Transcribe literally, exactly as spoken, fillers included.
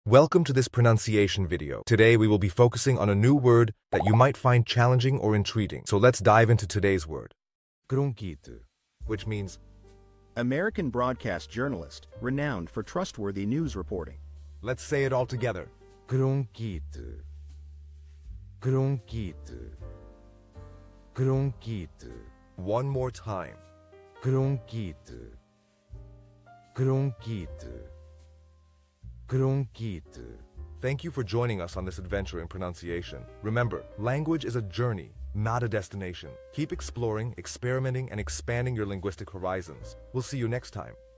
Welcome to this pronunciation video. Today we will be focusing on a new word that you might find challenging or intriguing. So let's dive into today's word. Cronkite, which means American broadcast journalist, renowned for trustworthy news reporting. Let's say it all together. Cronkite. Cronkite. Cronkite. One more time. Cronkite. Cronkite. Cronkite. Thank you for joining us on this adventure in pronunciation. Remember, language is a journey, not a destination. Keep exploring, experimenting, and expanding your linguistic horizons. We'll see you next time.